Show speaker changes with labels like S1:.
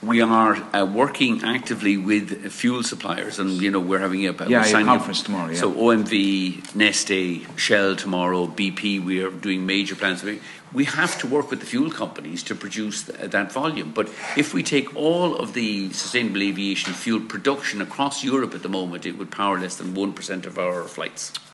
S1: We are working actively with fuel suppliers, and we're having a
S2: conference tomorrow. Yeah.
S1: So OMV, Neste, Shell tomorrow, BP. We are doing major plans. We have to work with the fuel companies to produce that volume. But if we take all of the sustainable aviation fuel production across Europe at the moment, it would power less than 1% of our flights.